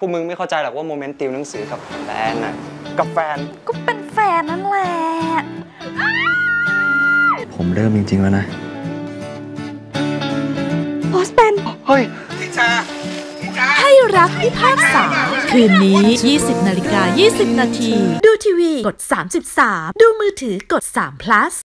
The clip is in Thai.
วกมึงไม่เข้าใจหรอกว่าโมเมนต์ติวหนังสือกับแฟนน่ะกับแฟนก็เป็นแฟนนั่นแหละผมเริ่มจริงๆแล้วนะบอสเป็นเฮ้ยให้รักพิพากษาคืนนี้ 20:20 น.ดูทีวีกด33ดูมือถือกด3 plus